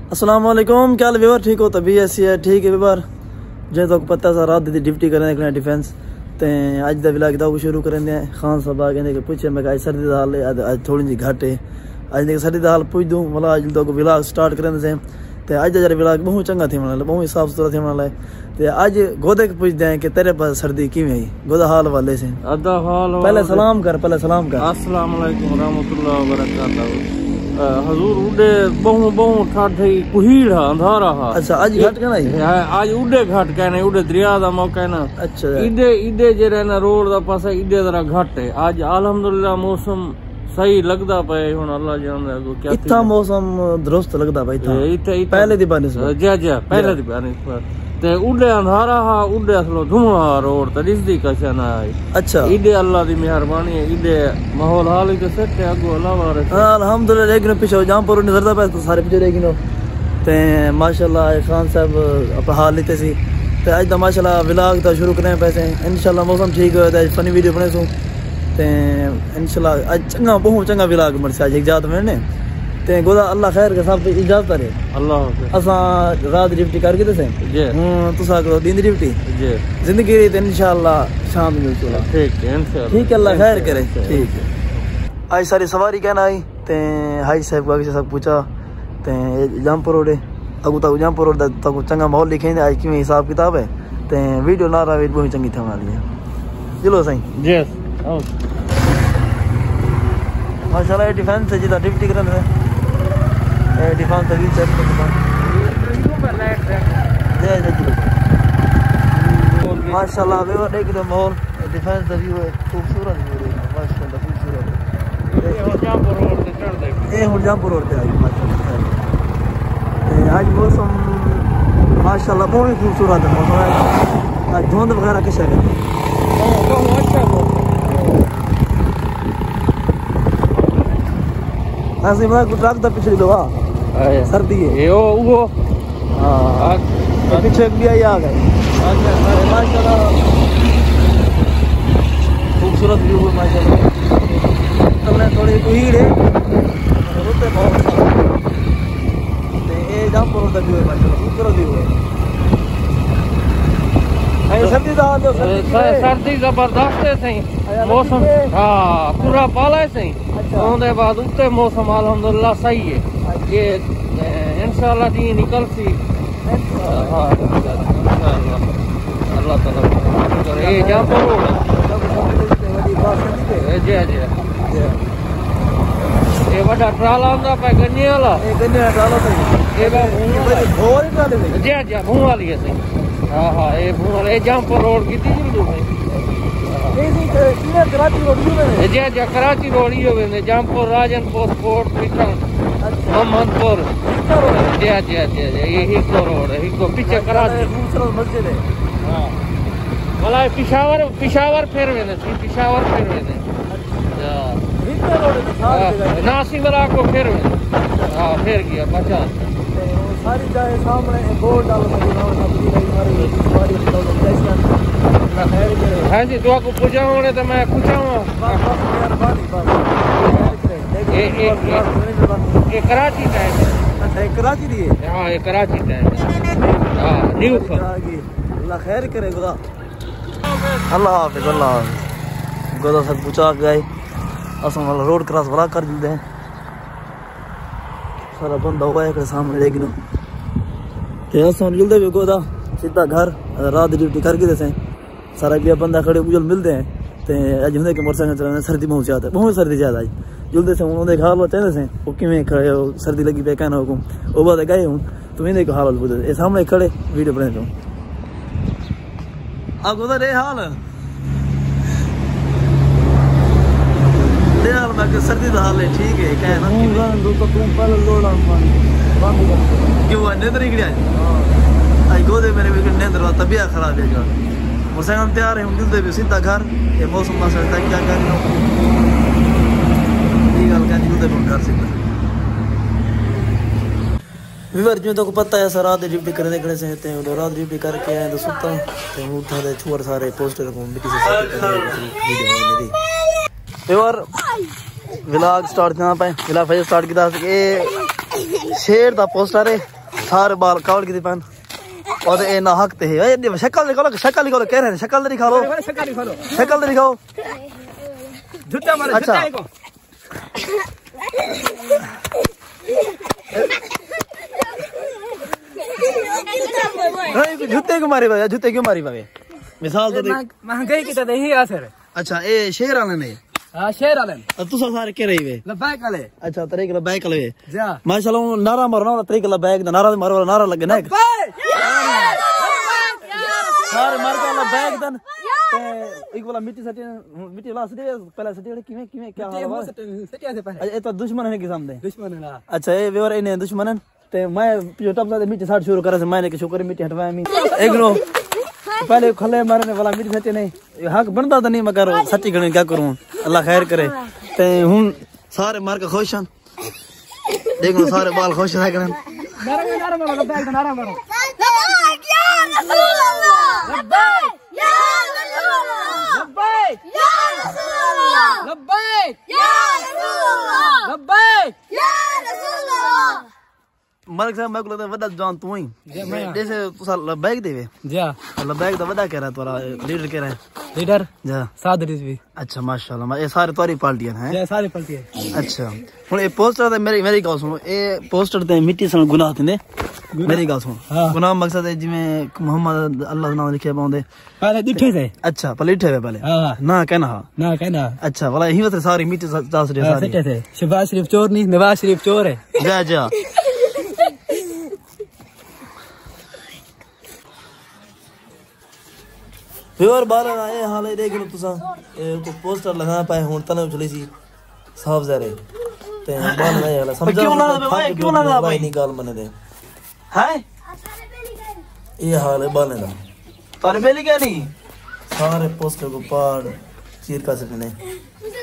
अस्सलाम वालेकुम, क्या हाल व्यूअर? ठीक हो? तभी ऐसी है ठीक है व्यूअर। जो तो पता सा रात दी ड्यूटी करने डिफेंस ते अज दा व्लॉग दा शुरू करने हैं। खान साहब आ कहंदे कि पूछे मैं आज सर्दी दा हाल है, आज थोड़ी जी घट है। आज ने सर्दी दा हाल पूछ दूं मतलब आज तो व्लॉग स्टार्ट करने से ते आज दा जरा व्लॉग बहुत चंगा थी मतलब बहुत साफ सुथरा थी मतलब ते आज गोदे के पूछते हैं कि तेरे पास सर्दी किवें आई गोदा हाल वाले से अदा हाल। पहले सलाम कर अस्सलाम वालेकुम रहमतुल्लाह व बरकातहू। हजूर उडे बहु ठाठे कुहीड़ अंधारा हा। अच्छा आज घट के नहीं आज उडे घट के नहीं उडे दरिया दा मौका है ना। अच्छा इडे जे रहना रोड दा पासा इडे जरा घट है। आज अल्हम्दुलिल्लाह मौसम सही लगदा पे हुन अल्लाह जानदा है क्या इतना मौसम दुरुस्त लगदा भाई था इथे पहले दी बानिस्बत जा पहले दी बानिस्बत ते उडे अंधारा हा उडे असलो धुआं रोड ते दिसदी कशन आई। अच्छा इडे अल्लाह दी मेहरबानी है इडे माहौल हाल के सेट है अगो अल्लाह रे अल्हम्दुलिल्लाह। लेकिन पीछे जहांपुर नजरदा पे तो सारे पीछे लेकिन ते माशाल्लाह खान साहब अपना हाल लेते सी ते आज दा माशाल्लाह व्लॉग दा शुरू करने पैसे इंशाल्लाह मौसम ठीक हो ते फनी वीडियो बने सो ते इंशाल्लाह आज चंगा बहुत चंगा व्लॉग मरसे आज इजाजत मिलने ते गोदा अल्लाह खैर के सब इजाजत करे अल्लाह असा रात ड्यूटी करके दसे जी तुसा करो दिन ड्यूटी जी जिंदगी री ते इंशाल्लाह शाम में चला ठीक है इंशाल्लाह ठीक है अल्लाह खैर करे ठीक है। आज सारी सवारी कहना आई ते हाई साहब को आगे सब पूछा ते जमपुर रोड अगू तक जमपुर रोड तक चंगा माहौल लिखे आज किवें हिसाब किताब है ते वीडियो ना रहा बहुत चंगी थे वाली है। चलो सही जी माशाल्लाह डिफेंस है जिदा ड्यूटी करने डिफेंस तक चेक माशाल्लाह वे देख दो माहौल डिफेंस दा व्यू है खूबसूरत व्यू है माशाल्लाह खूबसूरत ये हुन जमपुर रोड पे आई माशाल्लाह आज मौसम माशाल्लाह बहुत खूबसूरत है मौसम आज धुंध वगैरह कैसा है बहुत अच्छा ऐसे मैं ट्रक दा पिछली दो सर्दी है ये वो हां पीछे भी आई आ गए माशाल्लाह खूबसूरत व्यू है माशाल्लाह। कल थोड़ी भीड़ है रुते बहुत ते ये जमपुर दा व्यू है माशाल्लाह खूबसूरत व्यू है। सर्दी दा हाल सर्दी जबरदस्त है सही मौसम हां पूरा पाला है सही ओंदे बाद उत्ते मौसम अल्हम्दुलिल्लाह सही है ये इंशाल्लाह दी निकल सी हां अल्लाह ताला करे ये जमपुर रोड जी ये बड़ा ट्राला आंदा पे गन्ने वाला ये गन्ने ट्राला सही ये भोर ट्राले जी भूं वाली है सही हां ये भूं वाले जमपुर रोड की थी जी कराची रोड जी कराची रोड ही होवे जमपुर राजनपुर कोट पिटन मोहम्मदपुर जी ये हिको रोड है हिको पीछे कराची खूबसूरत मस्जिद है हां वाला पिशावर फिर वेने हिको रोड है नासिक वाला को फिर हां फिर गया 50 सारी जगह सामने बोर्ड डाल हाँ जी दुआ को पूछा होने तो मैं पूछा हूँ ये कराची का है कराची दी हाँ ये कराची का है हाँ न्यू अल्लाह खैर करे खुदा अल्लाह हाफिज गोदा सब पूछा गए असम वाला रोड क्रॉस वाला कर दिलते हैं सारा बंदा हुआ है सामने लेकिन असम जुलते भी गोदा सीधा घर रात ड्यूटी करके देते सारा भी बंदा खड़े उजल मिलते हैं ते अज होंगे कि मोटरसाइकिल चलाने सर्दी बहुत ज्यादा है बहुत सर्दी ज्यादा है जुलते से उन्होंने हाल चाहते से वो किमें खड़े हो सर्दी लगी पे कहना हुकुम वो बात गए हूँ तो इन्हें को हाल पूछे ये सामने खड़े वीडियो बने तो आप उधर ये हाल मैं सर्दी का हाल है ठीक है कहना क्यों नींद नहीं गिरा आज गोदे मेरे नींद तबीयत खराब है मोटरसाइकिल तैयार है दिल भी सीधा घर ये मौसम क्या कर घर सीधा विवर जो तो पता है सर रात ड्यूटी करने से रात ड्यूटी करके आए तो सुता उठा दे छुअर सारे पोस्टर को मिट्टी से विवर व्लॉग स्टार्ट करना पे व्लॉग स्टार्ट किया शेर दा पोस्टर है सारे बाल कावड़ की पान और ए ना हक ते है ये शक्ल दिखाओ कह रहे हैं शक्ल दिखाओ शक्ल दिखाओ जूता मारो अच्छा जूता को नहीं जूते क्यों मारे भाई जूते क्यों मारी भाई मिसाल तो महंगाई की तो यही असर। अच्छा ए शेर वाले ने हां शेर वाले तू सारे कह रही वे लबैक वाले अच्छा तरीके लबैक वाले जा माशाल्लाह नारा मारना वाला तरीके लबैक दा नारा मारो नारा लगे ना सारे मार के लबैक दन ते एक वाला मिट्टी वाला सटे पहले सटे किਵੇਂ क्या हाल है सटिया से पहले ये तो दुश्मन है के सामने दुश्मन है ना। अच्छा ये वेवर इने दुश्मन ते मैं जो टप से मिट्टी साट शुरू करे से मैंने के शुक्र मिट्टी हटवाया मी एक नो पहले खले मारने वाला मिट्टी सटे नहीं हक बनता तो नहीं मगर सच्ची गणी क्या करूं अल्लाह खैर करे ते हुन सारे मार के खुश हैं देख लो सारे बाल खुश है करन नारा मारो लबैक नारा मारो लबैक या रसूल अल्लाह लबैक या रसूल अल्लाह लबैक या रसूल अल्लाह लबैक या रसूल अल्लाह लबैक या रसूल अल्लाह मलिक साहब मैं को लगता वदा जान तू ही जैसे तू लबैक देवे जा लबैक दा वदा कह रहा तोरा लीडर कह रहा है लीडर जा साद रिजवी अच्छा माशाल्लाह ये सारे तोरी पार्टियां हैं जा सारी पलटी है। अच्छा हुन ये पोस्टर ते मेरी गल सुनो ये पोस्टर ते मिट्टी सन गुनाह थिंदे मेरी गल सुन गुनाह मकसद है जिवें मोहम्मद अल्लाह नाम लिखे पाउंदे पहले दिखे थे अच्छा पहले लिखे थे पहले हां ना कहना ना कहना अच्छा वाला यही वत सारी मिट्टी दास रे सारी सटे थे शहबाज शरीफ चोर नहीं नवाज शरीफ चोर है जा जा प्योर बाल आए हाल देख लो तुसा को पोस्टर लगा पाए हुन तने चली सी साफ जरे ते बाल नहीं वाला समझा क्यों लगा भाई नहीं गाल मने दे है ये हाल है बाल दा तारे बेली क्या नहीं सारे पोस्टर को पाड़ चीर का सकने